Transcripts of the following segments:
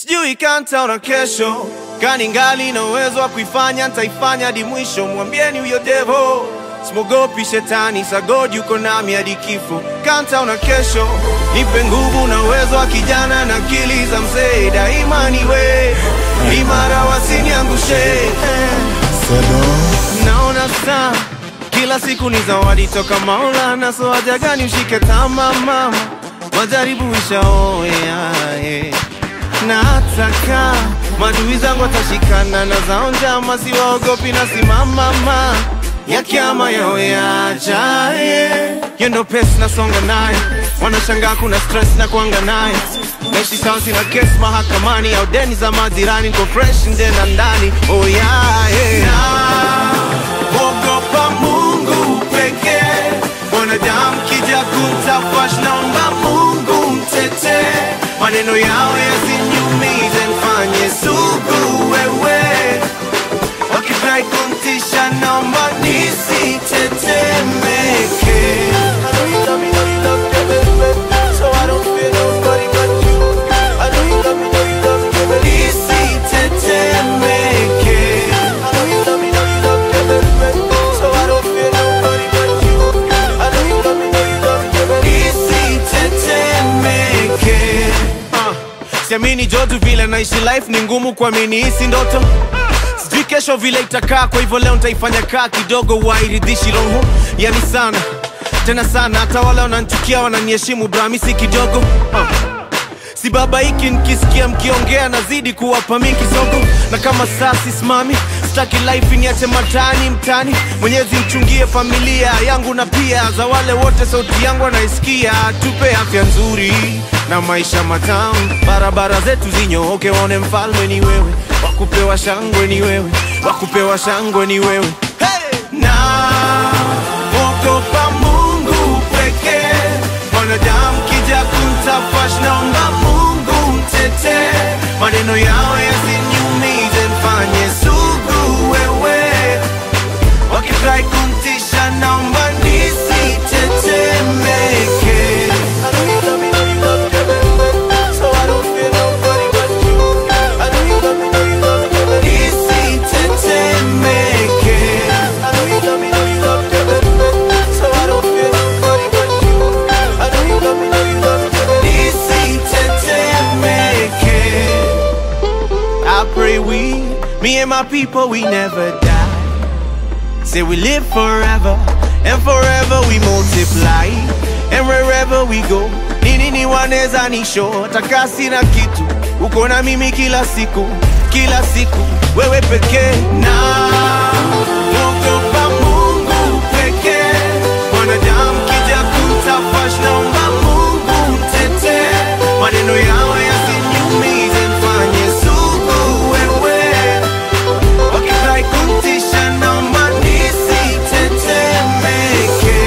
Sijui kanta na kesho, kani ngali na uwezo wa kuifanya, nitaifanya hadi mwisho. Mwambieni huyo devil, simogopi shetani, sa God yuko nami hadi kifo. Kanta na kesho, nipe nguvu na uwezo wa kijana na akili za mzee. Daima niwe imara, wasiniangushe. Naona saa kila siku ni zawadi toka Maulana, so haja gani ushike tama mama, majaribu ishaoea. Nataka madui zangu watashikana na zao njama, siwaogopi na simama mama ya kiama yao yajaye. Yendo pesi na songa naye, wanashangaa kuna stress na kuanga naye. Meshi sawa sina kesi mahakamani, au deni za majirani, niko fresh nje na ndani. Oh yeah, ogopa Mungu pekee. Wanadamu kija kutafash, naomba Mungu mtete. Maneno yao yasiniumize, mfanye sugu wewe. Wakifurahi kuntisha, naomba nisitetemeke. I know you love me, know you love me, baby, so I don't fear nobody but you. I know you love me, know you love me, baby, nisitetemeke. I know you love me, know you love me, baby, so I don't fear nobody but you. I know you love me, know you love me, baby, nisitetemeke. Siamini jodu vile naishi life ni ngumu kuamini hisi ndoto. Sijui kesho vile itakaa, kwa hivyo leo nitaifanya kaa kidogo wairidhishi roho. Yani sana, tena sana, hata wale wananchukia wananiheshimu brami si kidogo. Si baba hiki nikisikia mkiongea nazidi kuwapa mimi kisogo. Na kama saa sisimami, sitaki life niache matani mtani. Mwenyezi mchungie familia yangu na pia za wale wote sauti yangu wanaisikia. Tupe afya nzuri na maisha matamu, barabara zetu zinyooke, waone mfalme ni wewe. Wakupewa shangwe ni wewe, wakupewa shangwe ni wewe. Na ogopa Mungu pekee. Wanadamu kija kuntafash, naomba Mungu mtete. Maneno yao yasiniumize, mfanye sugu wewe. Wakifurahi kuntisha, naomba nisitetemeke. I know you love me, know you love me, baby, so I don't fear nobody but you. I know you love me, know you love me, baby, nisitetemeke. I know you love me, know you love me, baby, so I don't fear nobody but you. I know you love me, know you love me, baby, nisitetemeke. I pray me and my people, we never die. Say we live forever, and forever we multiply. And wherever we go, nini waneza nisho. Takasi na kitu, uko na mimi kila siku, kila siku, wewe pekee. Na ogopa Mungu pekee. Wanadamu kija kutafash, naomba Mungu mtete. Maneno yao yasiniumize, mfanye sugu wewe. Wakifurahi kuntisha, naomba nisitetemeke.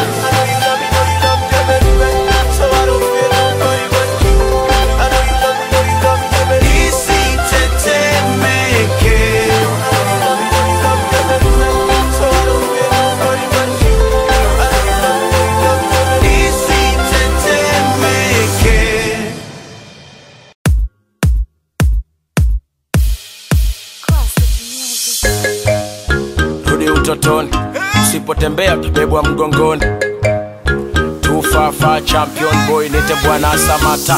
Rudi utotoni, usipotembea utabebwa mgongoni. Tufafa champion boy, nite Bwana Samata.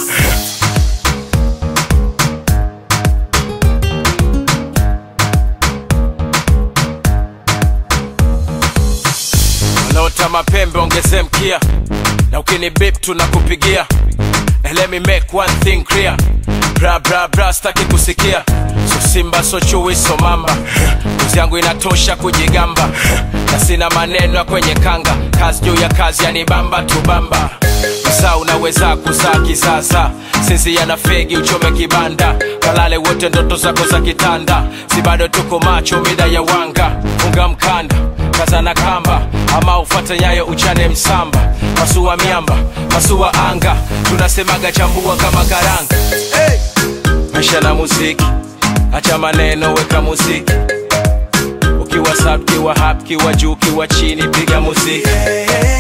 Wanaota mapembe ongeze mkia, na ukini bip tunakupigia. And let me make one thing clear, bra bra bra staki kusikia. So simba so chui so mamba, kuzi yangu inatosha kujigamba. Na sina maneno kwenye kanga, kazi juu ya kazi yanibamba tubamba. Msa unaweza kuzaa kisasa, sisi yana fegi uchome kibanda. Kalale wote ndoto zako za kitanda, si bado tuko macho mida ya wanga. Funga mkanda, kaza na kamba, ama ufuate nyayo uchane msamba. Pasua miamba, pasua anga, tunasemaga chambua kama karanga. Hey! Maisha na muziki, acha maneno weka muziki. Ukiwa sub, kiwa hap, kiwa juu, kiwa chini, piga muziki.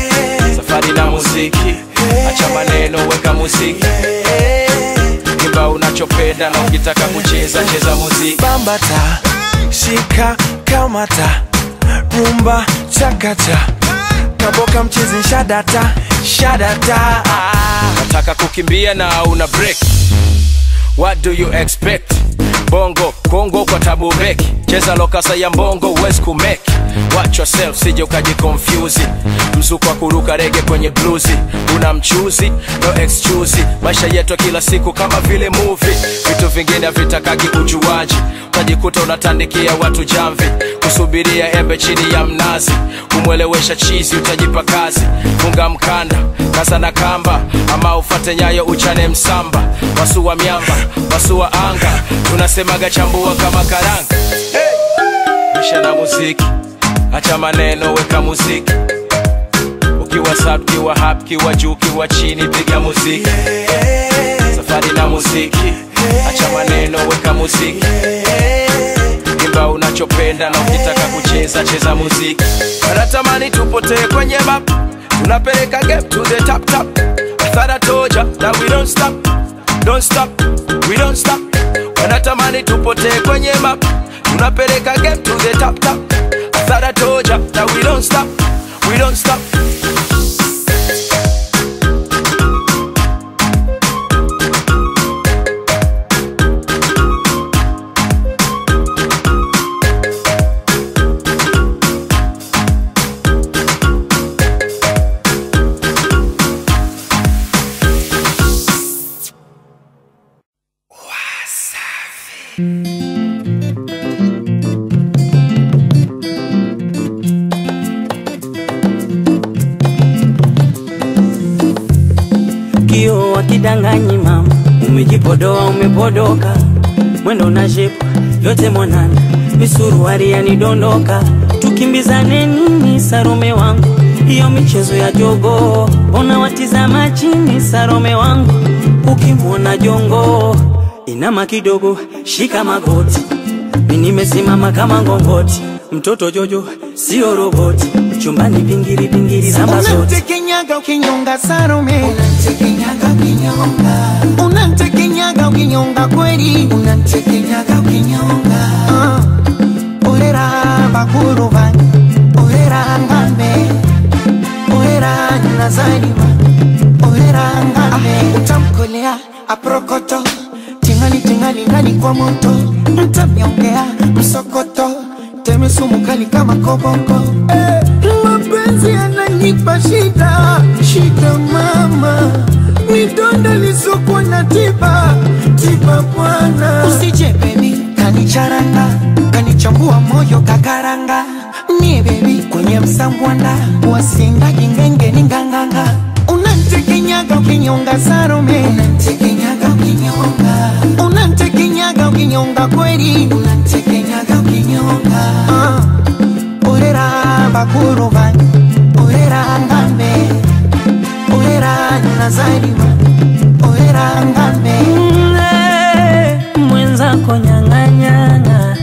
Safari na muziki, acha maneno weka muziki. Kibao unachopenda na ukitaka kucheza cheza muziki. Bambata, shika, kamata, rumba, chakacha, kaboka mchizi shadata, shadata. Nataka kukimbia na una break. What do you expect? Bongo, Kongo kwa tabu beki. Cheza lokasa ya mbongo, uwezi kumeki. Watch yourself, sije ukajikonfuse. Mzuko wa kuruka rege kwenye bluesi. Una mchuzi, no excuse. Maisha yetu kila siku kama vile movie. Vitu vingine vitakagi ujuaji. Utajikuta unatandikia watu jamvi. Kusubiria embe chini ya mnazi. Kumwelewesha chizi utajipa kazi. Funga mkanda, kaza na kamba. Ama ufate nyayo uchane msamba. Wasu wa miamba, wasu wa anga. Tunasemaga chambua kama karanga. Misha na muziki, acha maneno weka muziki. Ukiwa sub, kiwa hap, kiwa juu, kiwa chini piga muziki. Safari na muziki, acha maneno weka muziki. Imba unachopenda na ukitaka kucheza cheza muziki. Natamani tupotee kwenye map, tunapeleka game to the top top. I thought I told ya that we don't stop, don't stop, we don't stop. Natamani tupotee kwenye map, tunapeleka game to the top top. I thought I told ya that we don't stop, we don't stop. Kio wakidanganyi mama, umejipodoa umepodoka. Mwendo na shepu yote mwanana, misuruari yanidondoka. Tukimbizane nini Sarome wangu, hiyo michezo ya jogo. Ona watizama chini Sarome wangu, ukimwona jongo. Inama kidogo, shika magoti, mimi nimesimama kama ngongoti. Mtoto Jojo, sio roboti, chumbani pingiri pingiri zamba zote. Unantekenyaga ukinyonga Sarome, unantekenyaga ukinyonga. Unantekenyaga ukinyonga kweli, unantekenyaga ukinyonga. Orera bakuru bani, orera ngambe, orera nazarima, orera ngambe. Utamkolea aprokoto, tingali tingali ngani kwa moto. Mtamiongea msokoto, teme sumu kali kama koboko. Mapenzi yananipa shida, shida mama. Midonda lisoko na tiba, tiba bwana. Usije baby, kanicharanga, kanichambua moyo kakaranga. Ni baby, kwenye msambwanda, wasinga jingenge ninganganga. Unantekenyaga ukinyonga Sarome, unantekenyaga ukinyonga. Unantekenyaga ukinyonga kweli, unantekenyaga ukinyonga. Orera bakuru bani, orera ngambe, orera nazarima, orera ngambe. Mwenzako nyang'anyana,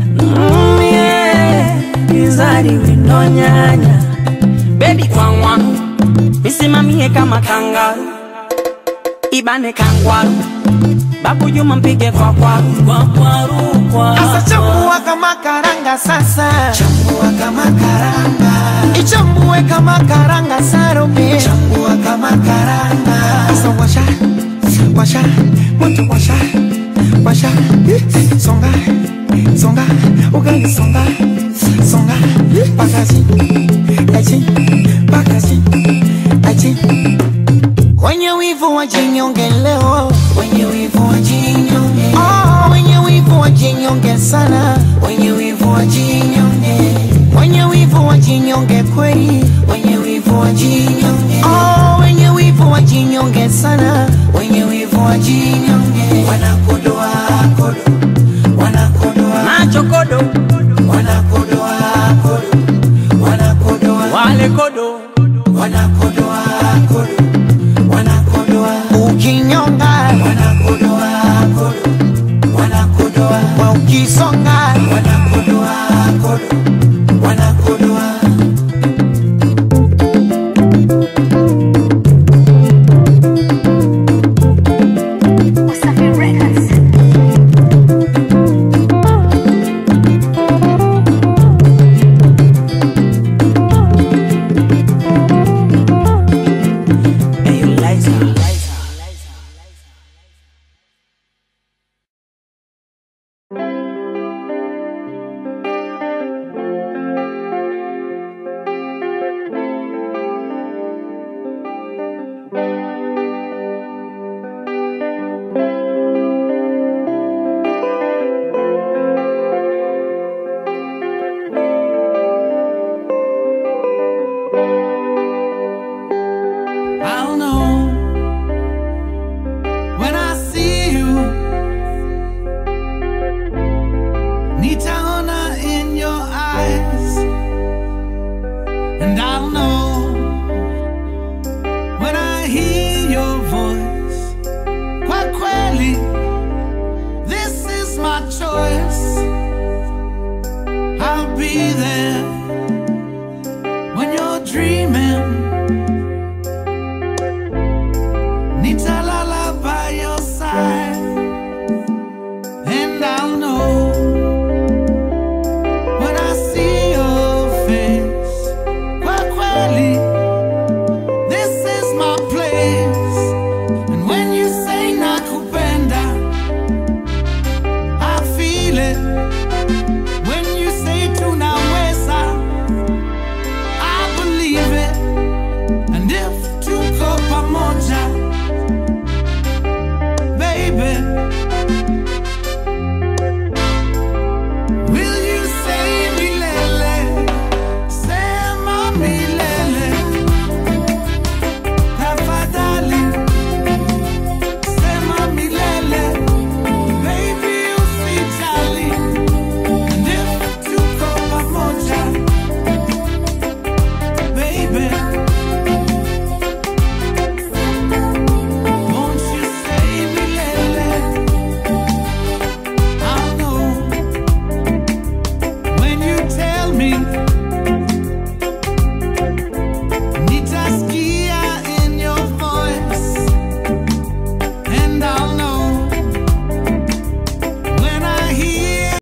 izari wino nyanya. Baby kwa wangu, misimamie kama kangaru, ibane kangwaru. Babu Juma mpige kwa kwaru, kwa kwaru, kwa. Asa chambua kama karanga sasa, chambua kama karanga. Ichambue kama karanga Sarome, chambua kama karanga. Asa washa, washa, moto washa, washa. Songa, songa, ugali songa, songa. Pakazi, achi, pakazi, achi. Wenye wivu wajinyonge leo, wenye wivu wajinyonge. Wenye wivu wajinyonge sana, wenye wivu wajinyonge. Wenye wivu wajinyonge kweli, wenye wivu wajinyonge. Wenye wivu wajinyonge sana, wenye wivu wajinyonge. Wanakodoa kodo, wanakodoa macho kodo, wanakodoa kodo, wanakodoa wale kodo, wanakodoa kodo, wanakodoa ukinyonga, wanakodoa kodo, wanakodoa wa ukisonga, wanakodoa kodo, wanakodoa. What's breathing.